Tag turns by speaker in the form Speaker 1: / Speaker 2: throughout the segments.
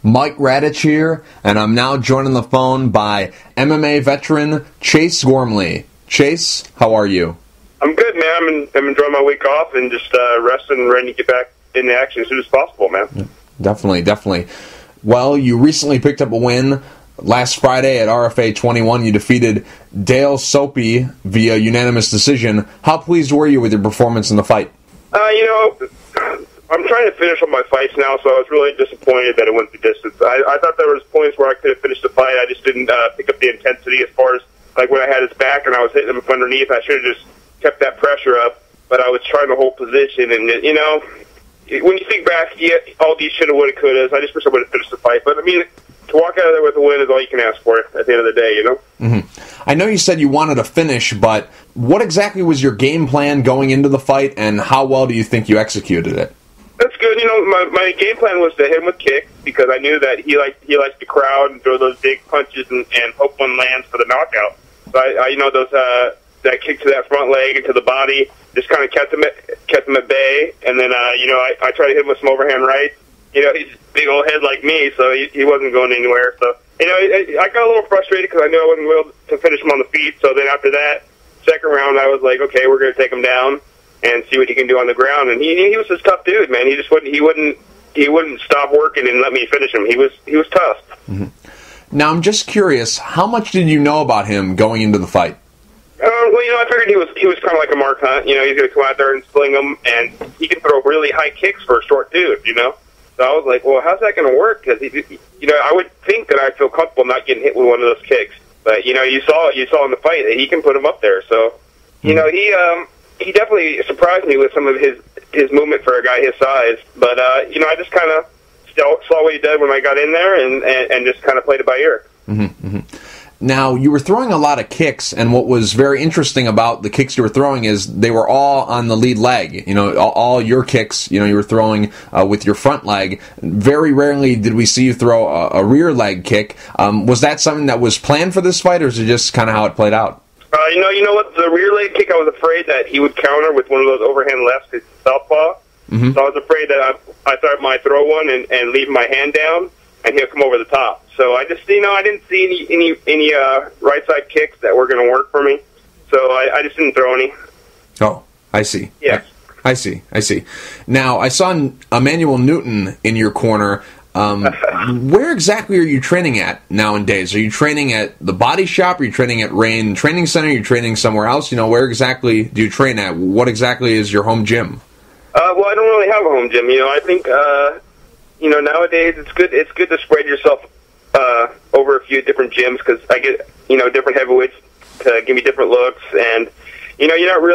Speaker 1: Mike Radich here, and I'm now joined on the phone by MMA veteran Chase Gormley. Chase, how are you?
Speaker 2: I'm good, man. I'm enjoying my week off and just resting and ready to get back into action as soon as possible, man.
Speaker 1: Definitely. Well, you recently picked up a win. Last Friday at RFA 21, you defeated Dale Soapy via unanimous decision. How pleased were you with your performance in the fight?
Speaker 2: I'm trying to finish all my fights now, so I was really disappointed that it went the distance. I thought there was points where I could have finished the fight. I just didn't pick up the intensity as far as, like, when I had his back and I was hitting him from underneath. I should have just kept that pressure up, but I was trying to hold position. And, when you think back, all these shoulda, woulda, couldas. I just wish I would have finished the fight. But, to walk out of there with a win is all you can ask for at the end of the day,
Speaker 1: Mm-hmm. I know you said you wanted to finish, but what exactly was your game plan going into the fight, and how well do you think you executed it?
Speaker 2: That's good. My game plan was to hit him with kicks because I knew that he likes to crowd and throw those big punches and hope one lands for the knockout. So that kick to that front leg and to the body just kind of kept him at bay. And then I tried to hit him with some overhand rights. He's a big old head like me, so he wasn't going anywhere. So I got a little frustrated because I knew I wasn't able to finish him on the feet. So then after that second round, I was like, okay, we're going to take him down and see what he can do on the ground. And he was this tough dude, man. He just wouldn't stop working and let me finish him. He was tough.
Speaker 1: Mm-hmm. Now I'm just curious, how much did you know about him going into the fight?
Speaker 2: I figured he was kind of like a Mark Hunt. He's going to come out there and sling them, and he can throw really high kicks for a short dude. So I was like, well, how's that going to work? Because I would think that I'd feel comfortable not getting hit with one of those kicks. But you saw in the fight that he can put him up there. So he definitely surprised me with some of his movement for a guy his size. But I just kind of saw what he did when I got in there and just kind of played it by ear.
Speaker 1: Mm-hmm, mm-hmm. Now, you were throwing a lot of kicks, and what was very interesting about the kicks you were throwing is they were all on the lead leg. All your kicks, you were throwing with your front leg. Very rarely did we see you throw a rear leg kick. Was that something that was planned for this fight, or is it just kind of how it played out?
Speaker 2: You know what? The rear leg kick, I was afraid that he would counter with one of those overhand lefts, his southpaw. Mm-hmm. So I was afraid that I thought I might throw one and leave my hand down, and he'll come over the top. So I just, I didn't see any right side kicks that were going to work for me. So I just didn't throw any.
Speaker 1: Oh, I see.
Speaker 2: Yeah.
Speaker 1: I see. Now, I saw Emmanuel Newton in your corner. Where exactly are you training at nowadays? Are you training at the Body Shop? Are you training at Rain Training Center? Are you training somewhere else? Where exactly do you train at? What exactly is your home gym?
Speaker 2: Well, I don't really have a home gym. I think, nowadays it's good to spread yourself over a few different gyms because I get, different heavyweights to give me different looks. And, you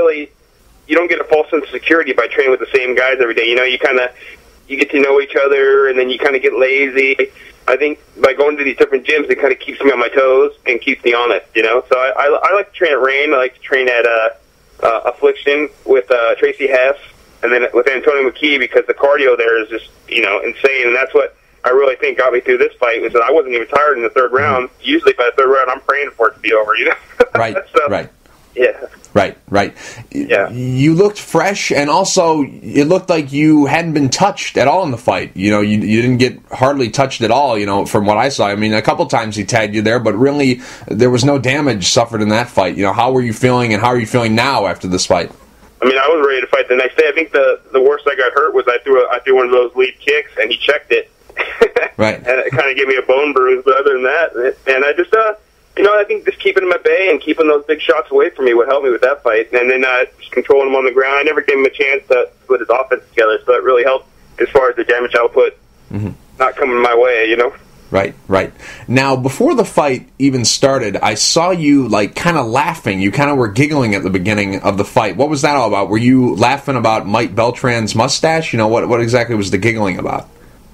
Speaker 2: don't get a false sense of security by training with the same guys every day. You get to know each other, and then you kind of get lazy. I think by going to these different gyms, it kind of keeps me on my toes and keeps me honest, So I like to train at Rain. I like to train at Affliction with Tracy Hess, and then with Antonio McKee because the cardio there is just, insane. And that's what I really think got me through this fight was that I wasn't even tired in the third round. Usually by the third round, I'm praying for it to be over,
Speaker 1: Right,
Speaker 2: so,
Speaker 1: right.
Speaker 2: Yeah.
Speaker 1: Right.
Speaker 2: Yeah.
Speaker 1: You looked fresh, and also it looked like you hadn't been touched at all in the fight. You didn't get hardly touched at all, from what I saw. A couple times he tagged you there, but really there was no damage suffered in that fight. How were you feeling, and how are you feeling now after this fight?
Speaker 2: I was ready to fight the next day. I think the worst I got hurt was I threw one of those lead kicks, and he checked it.
Speaker 1: Right.
Speaker 2: And it kind of gave me a bone bruise, but other than that, and I just, I think just keeping him at bay and keeping those big shots away from me would help me with that fight. And then just controlling him on the ground. I never gave him a chance to put his offense together, so it really helped as far as the damage output not coming my way,
Speaker 1: Right. Now, before the fight even started, I saw you, kind of laughing. You kind of were giggling at the beginning of the fight. What was that all about? Were you laughing about Mike Beltran's mustache? What exactly was the giggling about?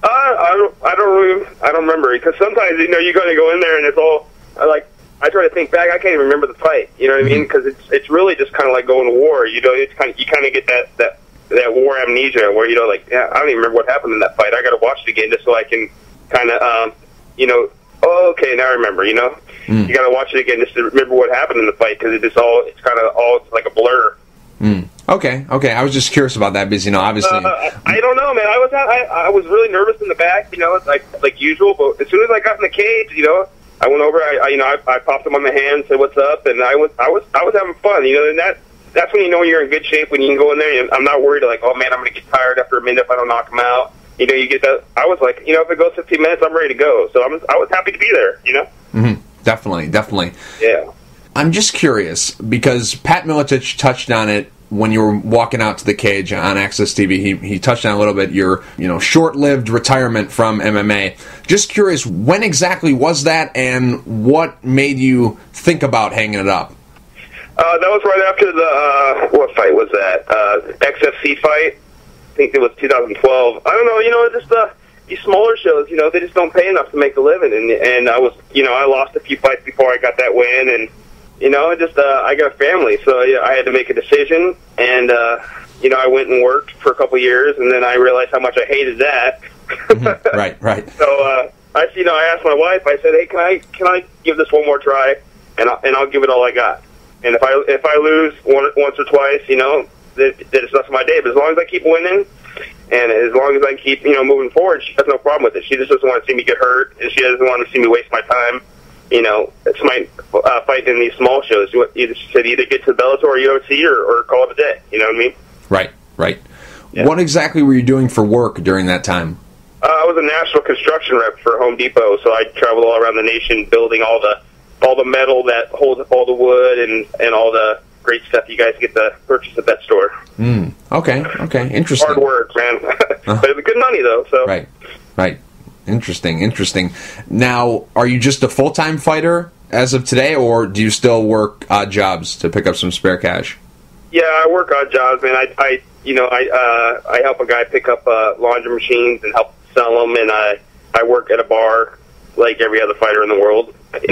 Speaker 2: I don't remember, because sometimes, you're going to go in there and it's all, I try to think back, I can't even remember the fight, you know what I mean? Because it's really just kind of like going to war, it's kind of, you kind of get that war amnesia where, I don't even remember what happened in that fight. I got to watch it again just so I can kind of, okay, now I remember, You got to watch it again just to remember what happened in the fight, because it's kind of all like a blur.
Speaker 1: Okay. I was just curious about that because, obviously...
Speaker 2: I don't know, man. I was really nervous in the back, like usual, but as soon as I got in the cage, I went over, I popped him on the hand, said what's up, and I was having fun, and that's when you're in good shape, when you can go in there, and I'm not worried, like, oh man, I'm going to get tired after a minute if I don't knock him out. You get that. I was like, if it goes 15 minutes, I'm ready to go. So I was happy to be there,
Speaker 1: Mm-hmm. Definitely.
Speaker 2: Yeah.
Speaker 1: I'm just curious, because Pat Miletich touched on it when you were walking out to the cage on Access TV. He touched on a little bit your, short-lived retirement from MMA. Just curious, when exactly was that, and what made you think about hanging it up?
Speaker 2: That was right after the, what fight was that? XFC fight. I think it was 2012. I don't know, just these smaller shows, they just don't pay enough to make a living. And I was, I lost a few fights before I got that win, and I got a family, so I had to make a decision, and I went and worked for a couple of years, and then I realized how much I hated that.
Speaker 1: Right.
Speaker 2: So I asked my wife. I said, "Hey, can I give this one more try, and I'll give it all I got. And if I lose once or twice, that it's not my day. But as long as I keep winning, and as long as I keep moving forward, she has no problem with it. She just doesn't want to see me get hurt, and she doesn't want to see me waste my time." It's my fight in these small shows. She said either get to Bellator or UFC or call it a day. You know what I mean?
Speaker 1: Right.
Speaker 2: Yeah.
Speaker 1: What exactly were you doing for work during that time?
Speaker 2: I was a national construction rep for Home Depot, so I traveled all around the nation building all the metal that holds all the wood and all the great stuff you guys get to purchase at that store.
Speaker 1: Okay. Interesting.
Speaker 2: Hard work, man. But it was good money, though. So
Speaker 1: Right. Interesting. Now, are you just a full-time fighter as of today, or do you still work odd jobs to pick up some spare cash?
Speaker 2: Yeah, I work odd jobs, man. I help a guy pick up laundry machines and help sell them, and I work at a bar like every other fighter in the world,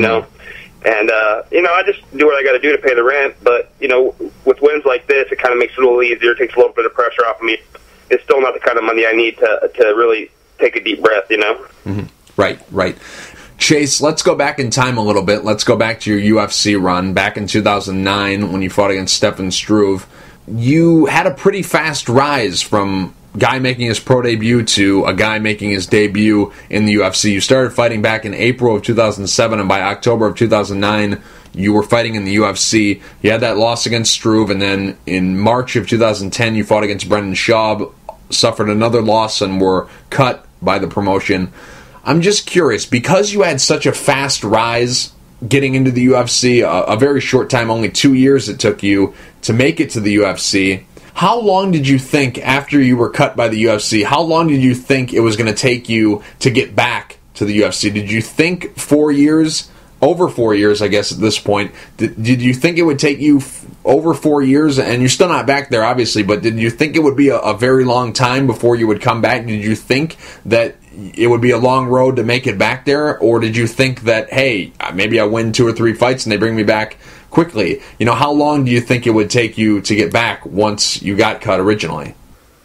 Speaker 2: And I just do what I got to do to pay the rent. But with wins like this, it kind of makes it a little easier. It takes a little bit of pressure off of me. It's still not the kind of money I need to really take a deep breath,
Speaker 1: Mm-hmm. Right. Chase, let's go back in time a little bit. Let's go back to your UFC run back in 2009 when you fought against Stefan Struve. You had a pretty fast rise from guy making his pro debut to a guy making his debut in the UFC. You started fighting back in April of 2007, and by October of 2009, you were fighting in the UFC. You had that loss against Struve, and then in March of 2010, you fought against Brendan Schaub, suffered another loss, and were cut by the promotion. I'm just curious, because you had such a fast rise getting into the UFC, a very short time, only 2 years it took you to make it to the UFC, how long did you think, after you were cut by the UFC, how long did you think it was going to take you to get back to the UFC? Did you think 4 years, over 4 years, I guess, at this point, did you think it would take you over 4 years, and you're still not back there, obviously, but did you think it would be a very long time before you would come back? Did you think that it would be a long road to make it back there, or did you think that, hey, maybe I win 2 or 3 fights and they bring me back quickly? How long do you think it would take you to get back once you got cut originally?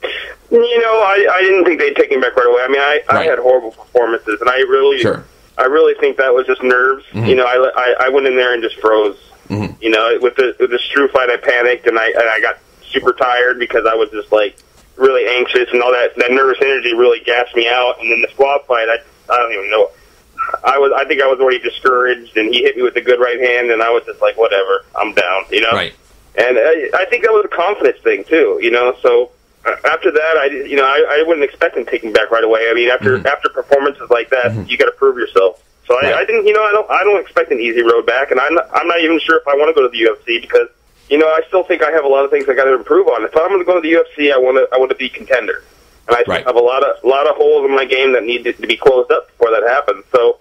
Speaker 2: I didn't think they'd take me back right away. I mean, I had horrible performances, and I really think that was just nerves.
Speaker 1: Mm-hmm.
Speaker 2: I went in there and just froze.
Speaker 1: Mm-hmm.
Speaker 2: With the Struve fight, I panicked, and I got super tired because I was just like really anxious, and all that nervous energy really gassed me out. And then the Schwab fight, I don't even know. I think I was already discouraged, and he hit me with a good right hand, and I was just like, whatever, I'm down, Right. And I think that was a confidence thing too, So after that, I wasn't expecting taking back right away. I mean, after performances like that, you got to prove yourself. So I didn't, I don't expect an easy road back, and I'm not even sure if I want to go to the UFC because, I still think I have a lot of things I got to improve on. If I'm going to go to the UFC, I want to be contender. And I have a lot of holes in my game that need to be closed up before that happens. So,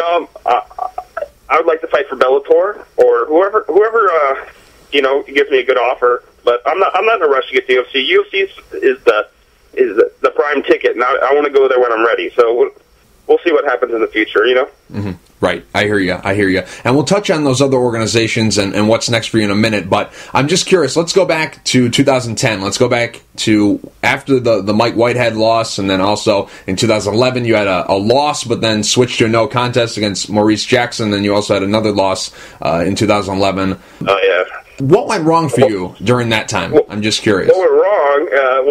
Speaker 2: I would like to fight for Bellator or whoever gives me a good offer. But I'm not in a rush to get to UFC. UFC is the prime ticket, and I want to go there when I'm ready. So we'll see what happens in the future.
Speaker 1: Mm-hmm. Right, I hear you. And we'll touch on those other organizations and what's next for you in a minute, but I'm just curious. Let's go back to 2010. Let's go back to after the Mike Whitehead loss, and then also in 2011 you had a loss, but then switched to a no contest against Maurice Jackson. Then you also had another loss in 2011.
Speaker 2: Oh, yeah.
Speaker 1: What went wrong for you during that time? I'm just curious.
Speaker 2: What went wrong?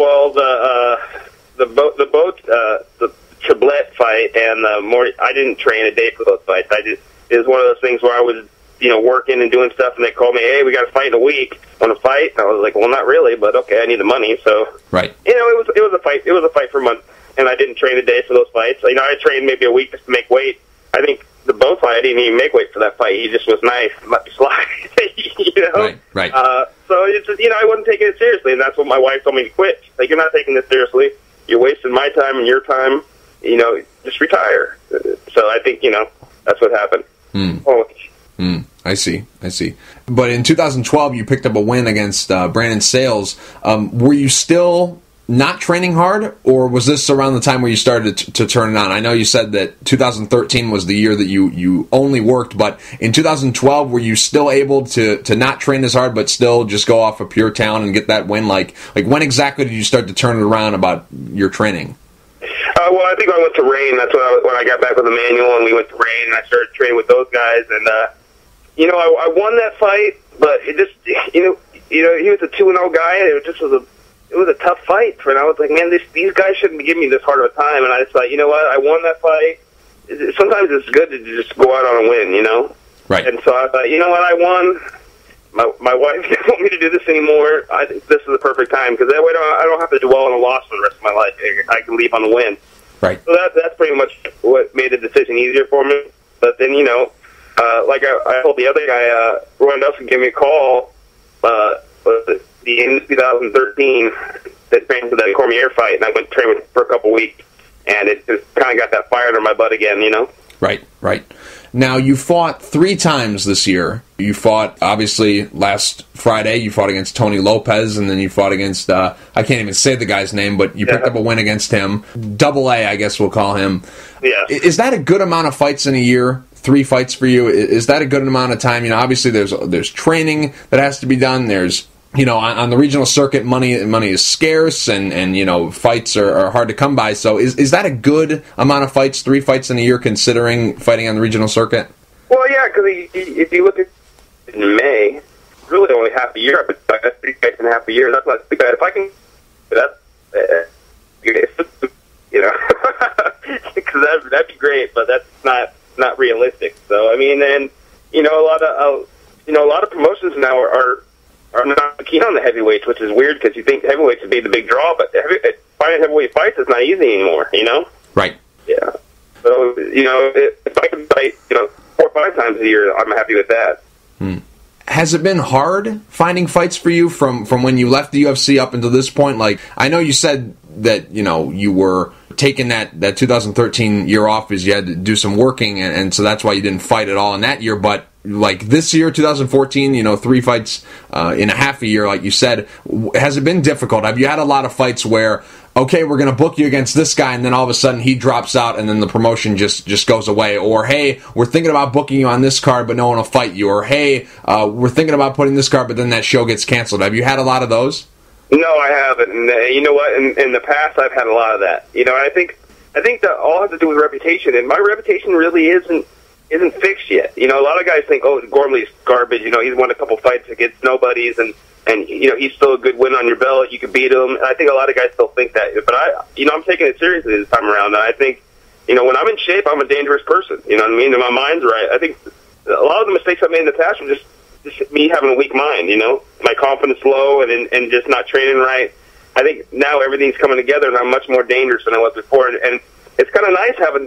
Speaker 2: The Triplett fight and I didn't train a day for those fights. It was one of those things where I was, working and doing stuff, and they called me, hey, we got a fight in a week. Want to fight? And I was like, well, not really, but okay, I need the money. So,
Speaker 1: right.
Speaker 2: It was a fight. It was a fight for a month, and I didn't train a day for those fights. I trained maybe a week just to make weight. I think the Bowe fight, I didn't even make weight for that fight. He just was nice, let me slide.
Speaker 1: Right.
Speaker 2: So it's just, I wasn't taking it seriously, and that's what my wife told me to quit. She's like, you're not taking this seriously. You're wasting my time and your time. Just retire. So I think that's what happened.
Speaker 1: I see. But in 2012, you picked up a win against Brandon Sales. Were you still not training hard, or was this around the time where you started to turn it on? I know you said that 2013 was the year that you only worked, but in 2012, were you still able to not train as hard, but still just go off of pure talent and get that win? Like when exactly did you start to turn it around about your training?
Speaker 2: Well, I think I went to Rain. That's when I got back with Emmanuel, and we went to Rain, and I started training with those guys. And I won that fight, but it just he was a 2-0 guy, and it was a tough fight. And I was like, man, these guys shouldn't be giving me this hard of a time. And I just thought, you know what, I won that fight. Sometimes it's good to just go out on a win,
Speaker 1: Right.
Speaker 2: And so I thought, you know what, I won. My wife didn't want me to do this anymore. I think this is the perfect time, because that way I don't have to dwell on a loss for the rest of my life. I can leave on the win.
Speaker 1: Right.
Speaker 2: So that's pretty much what made the decision easier for me. But then, like I told the other guy, Roy Nelson gave me a call, the end of 2013, that trained for that Cormier fight, and I went to train with him for a couple weeks, and it just kind of got that fire under my butt again,
Speaker 1: Right. Now, you fought 3 times this year. You fought, obviously, last Friday. You fought against Tony Lopez, and then you fought against, I can't even say the guy's name, but you picked up a win against him. Double A, I guess we'll call him.
Speaker 2: Yeah.
Speaker 1: Is that a good amount of fights in a year? 3 fights for you? Is that a good amount of time? Obviously, there's training that has to be done. There's on the regional circuit, money is scarce, and fights are hard to come by. So is that a good amount of fights, 3 fights in a year, considering fighting on the regional circuit?
Speaker 2: Well, yeah, because if you look at in May, it's really only half a year. But that's 3 fights in half a year. That's not too bad. If I can, because that'd be great. But that's not realistic. So I mean, and a lot of promotions now are not keen on the heavyweights, which is weird because you think heavyweights would be the big draw, but finding heavyweight fights is not easy anymore,
Speaker 1: Right.
Speaker 2: Yeah. So, if I can fight, 4 or 5 times a year, I'm happy with that.
Speaker 1: Has it been hard finding fights for you from when you left the UFC up until this point? Like, I know you said that, you were taking that 2013 year off because you had to do some working, and so that's why you didn't fight at all in that year, but like this year, 2014, 3 fights in a half a year, like you said. Has it been difficult? Have you had a lot of fights where, okay, we're going to book you against this guy, and then all of a sudden he drops out, and then the promotion just goes away? Or, hey, we're thinking about booking you on this card, but no one will fight you. Or, hey, we're thinking about putting this card, but then that show gets canceled. Have you had a lot of those?
Speaker 2: No, I haven't. And you know what? In the past, I've had a lot of that. I think that all has to do with reputation, and my reputation really isn't fixed yet. A lot of guys think, oh, Gormley's garbage. He's won a couple fights against nobodies, and he's still a good win on your belt. You can beat him. And I think a lot of guys still think that. But I'm taking it seriously this time around. And I think, when I'm in shape, I'm a dangerous person. You know what I mean? And my mind's right. I think a lot of the mistakes I made in the past were just me having a weak mind. My confidence low and just not training right. I think now everything's coming together, and I'm much more dangerous than I was before. And it's kind of nice having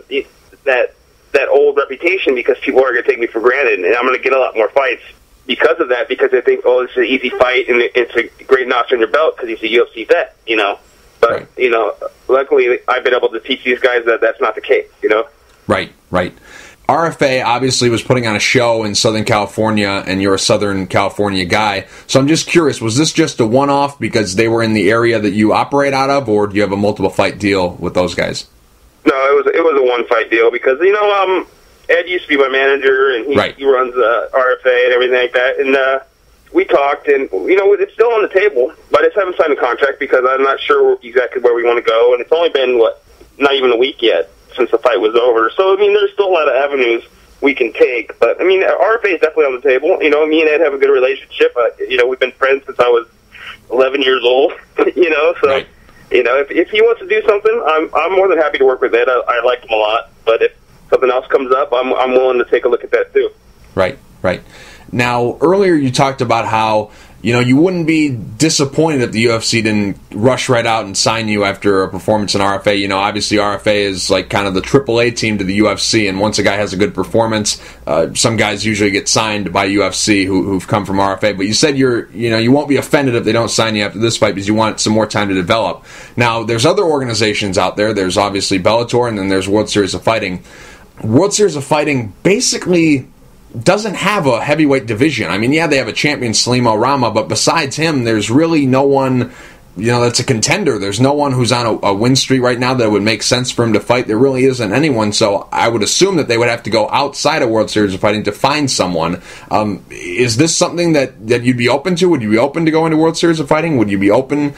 Speaker 2: that old reputation, because people are going to take me for granted, and I'm going to get a lot more fights because of that, because they think, oh, this is an easy fight, and it's a great notch on your belt because he's a UFC vet, But,
Speaker 1: right.
Speaker 2: Luckily, I've been able to teach these guys that that's not the case,
Speaker 1: Right. RFA obviously was putting on a show in Southern California, and you're a Southern California guy. So I'm just curious, was this just a one-off because they were in the area that you operate out of, or do you have a multiple fight deal with those guys?
Speaker 2: No, it was a one-fight deal because, Ed used to be my manager, and he runs RFA and everything like that. And we talked, and, it's still on the table, but I just haven't signed a contract because I'm not sure exactly where we want to go. And it's only been, not even a week yet since the fight was over. So, there's still a lot of avenues we can take. But I mean, RFA is definitely on the table. You know, me and Ed have a good relationship. You know, we've been friends since I was 11 years old. You know, so
Speaker 1: right.
Speaker 2: you know, if he wants to do something, I'm more than happy to work with Ed. I like him a lot. But if something else comes up, I'm willing to take a look at that too.
Speaker 1: Right, right. Now, earlier you talked about how, you know, you wouldn't be disappointed if the UFC didn't rush right out and sign you after a performance in RFA. You know, obviously RFA is like kind of the AAA team to the UFC, and once a guy has a good performance, some guys usually get signed by UFC who've come from RFA. But you said you won't be offended if they don't sign you after this fight because you want some more time to develop. Now, there's other organizations out there. There's obviously Bellator, and then there's World Series of Fighting. World Series of Fighting basically doesn't have a heavyweight division. I mean, yeah, they have a champion, Salimo Rama, but besides him, there's really no one, you know, that's a contender. There's no one who's on a win streak right now that would make sense for him to fight. There really isn't anyone, so I would assume that they would have to go outside of World Series of Fighting to find someone. Is this something that you'd be open to? Would you be open to going to World Series of Fighting? Would you be open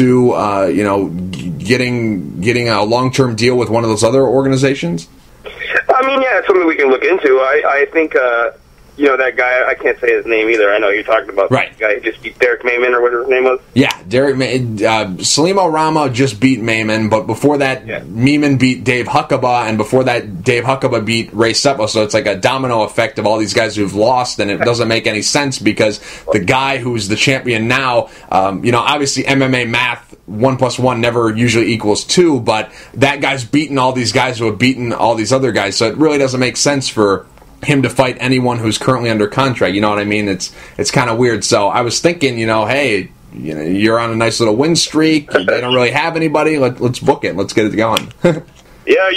Speaker 1: to, getting a long-term deal with one of those other organizations?
Speaker 2: I mean, yeah, it's something we can look into. I think, that guy, I can't say his name either. I know you're talking about
Speaker 1: right.
Speaker 2: The guy who just beat Derek Mayman or whatever his name was.
Speaker 1: Yeah, Salimo Rama just beat Mayman, but before that, Mayman beat Dave Huckabee, and before that, Dave Huckabee beat Ray Seppo, so it's like a domino effect of all these guys who've lost, and it doesn't make any sense because the guy who's the champion now, obviously MMA math, 1 + 1 never usually equals 2, but that guy's beaten all these guys who have beaten all these other guys, so it really doesn't make sense for him to fight anyone who's currently under contract. You know what I mean? It's kind of weird. So I was thinking, hey, you're on a nice little win streak. They don't really have anybody. Let's book it. Let's get it going.
Speaker 2: Yeah,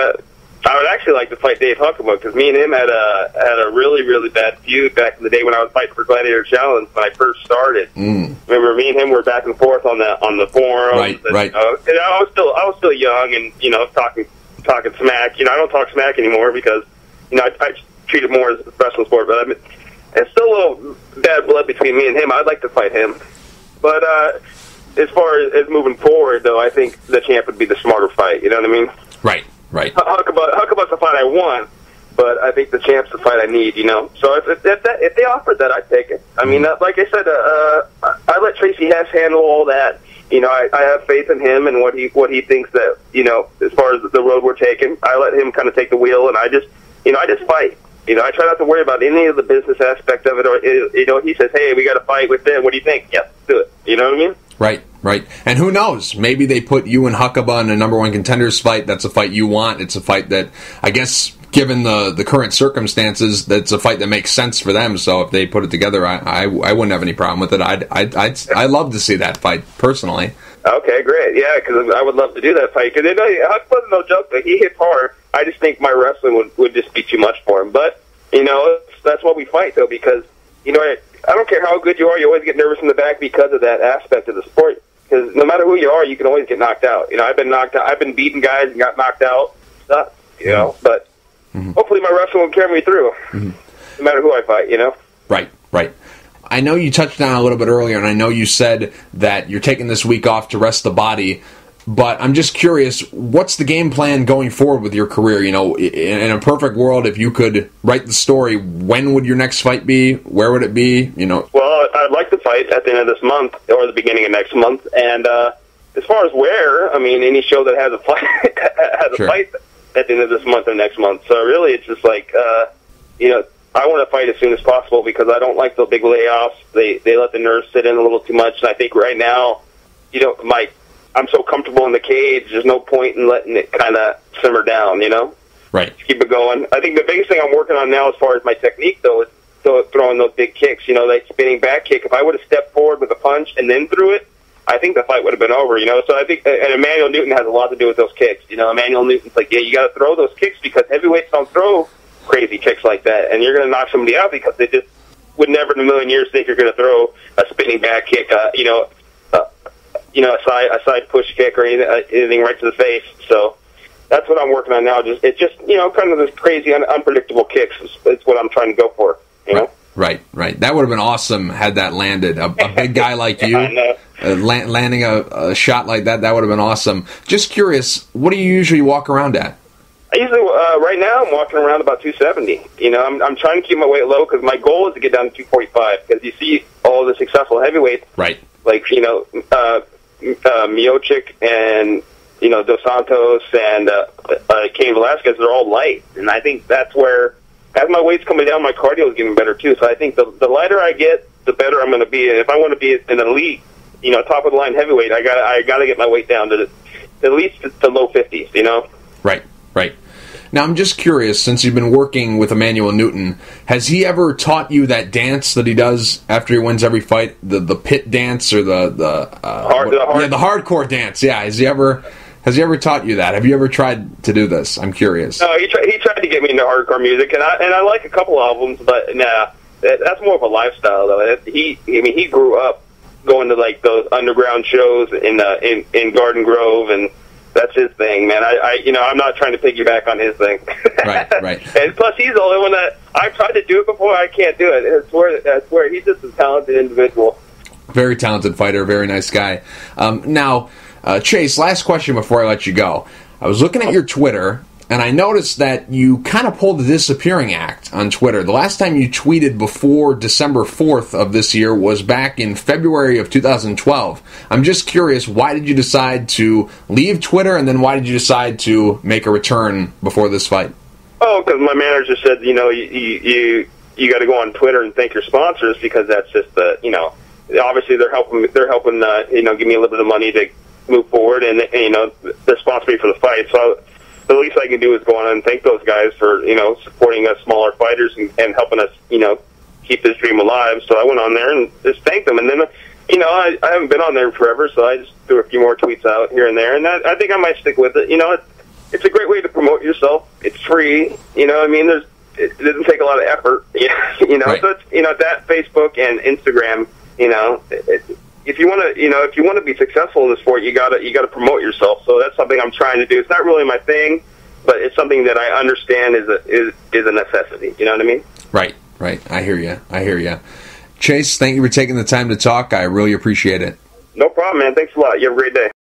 Speaker 2: I would actually like to fight Dave Huckabee because me and him had a really, really bad feud back in the day when I was fighting for Gladiator Challenge when I first started. Remember, me and him were back and forth on the forum.
Speaker 1: Right.
Speaker 2: And I was still young and talking smack. I don't talk smack anymore because I treat it more as a professional sport. But it's still a little bad blood between me and him. I'd like to fight him, but as far as moving forward, though, I think the champ would be the smarter fight. You know what I mean?
Speaker 1: Right.
Speaker 2: Huckabee's the fight I want, but I think the champ's the fight I need. So if they offered that, I'd take it. I mean, like I said, I let Tracy Hess handle all that. I have faith in him and what he thinks that as far as the road we're taking. I let him kind of take the wheel, and I just fight. I try not to worry about any of the business aspect of it. Or he says, "Hey, we got to fight with them. What do you think?" Yeah, do it. You know what I mean?
Speaker 1: Right. And who knows? Maybe they put you and Huckabee in a number one contenders fight. That's a fight you want. It's a fight that, I guess, given the current circumstances, that's a fight that makes sense for them. So if they put it together, I wouldn't have any problem with it. I'd love to see that fight personally. Okay, great. Yeah, because I would love to do that fight. Because Huckabee's no joke. He hits hard. I just think my wrestling would just be too much for him. But that's why we fight, though, because I don't care how good you are, you always get nervous in the back because of that aspect of the sport. Because no matter who you are, you can always get knocked out. I've been knocked out. I've been beating guys and got knocked out. But hopefully my wrestling will carry me through, no matter who I fight. Right. I know you touched on it a little bit earlier, and I know you said that you're taking this week off to rest the body. But I'm just curious, what's the game plan going forward with your career? In a perfect world, if you could write the story, when would your next fight be? Where would it be?
Speaker 2: Well, I'd like to fight at the end of this month or the beginning of next month. And as far as where, I mean, any show that has a fight a fight at the end of this month or next month. So really, it's just like, I want to fight as soon as possible because I don't like the big layoffs. They let the nerves sit in a little too much. And I think right now, I'm so comfortable in the cage, there's no point in letting it kind of simmer down,
Speaker 1: Right.
Speaker 2: Just keep it going. I think the biggest thing I'm working on now as far as my technique, though, is throwing those big kicks. That spinning back kick. If I would have stepped forward with a punch and then threw it, I think the fight would have been over, So I think and Emmanuel Newton has a lot to do with those kicks. Emmanuel Newton's like, yeah, you got to throw those kicks because heavyweights don't throw crazy kicks like that. And you're going to knock somebody out because they just would never in a million years think you're going to throw a spinning back kick, a side push kick or anything right to the face. So that's what I'm working on now. It's just kind of this crazy, unpredictable kicks. It's what I'm trying to go for.
Speaker 1: Right. That would have been awesome had that landed. A big guy like you landing a shot like that would have been awesome. Just curious, what do you usually walk around at?
Speaker 2: I usually, right now, I'm walking around about 270. You know, I'm trying to keep my weight low because my goal is to get down to 245. Because you see all the successful heavyweights,
Speaker 1: Right.
Speaker 2: like, you know, Miocic and, you know, Dos Santos and Cain Velasquez, they're all light. And I think that's where, as my weight's coming down, my cardio is getting better too. So I think the lighter I get, the better I'm going to be. And if I want to be an elite, you know, top of the line heavyweight, I gotta get my weight down to at least the low 50s. You know.
Speaker 1: Right. Right. Now, I'm just curious, since you've been working with Emmanuel Newton, has he ever taught you that dance that he does after he wins every fight, the pit dance or the hardcore dance? Yeah, has he ever taught you that? Have you ever tried to do this? I'm curious.
Speaker 2: No, he tried to get me into hardcore music, and I like a couple albums, but nah, that's more of a lifestyle though. He grew up going to like those underground shows in Garden Grove, and that's his thing, man. I'm not trying to piggyback on his thing.
Speaker 1: Right.
Speaker 2: And plus, he's the only one that I've tried to do it before. I can't do it. I swear, he's just a talented individual.
Speaker 1: Very talented fighter. Very nice guy. Now, Chase, last question before I let you go. I was looking at your Twitter, and I noticed that you kind of pulled the disappearing act on Twitter. The last time you tweeted before December 4th of this year was back in February of 2012. I'm just curious, why did you decide to leave Twitter, and then why did you decide to make a return before this fight?
Speaker 2: Oh, because my manager said, you know, you got to go on Twitter and thank your sponsors, because that's just obviously they're helping give me a little bit of money to move forward, and you know, they're sponsoring me for the fight. So the least I can do is go on and thank those guys for, you know, supporting us smaller fighters and helping us, you know, keep this dream alive. So I went on there and just thanked them. And then, you know, I haven't been on there forever, so I just threw a few more tweets out here and there. And I think I might stick with it. You know, it's a great way to promote yourself. It's free. You know, I mean, it doesn't take a lot of effort. You know, right. So it's, you know, that Facebook and Instagram, you know, if you want to be successful in the sport, you gotta promote yourself. So that's something I'm trying to do. It's not really my thing, but it's something that I understand is a necessity. You know what I mean?
Speaker 1: Right. I hear you. Chase, thank you for taking the time to talk. I really appreciate it.
Speaker 2: No problem, man. Thanks a lot. You have a great day.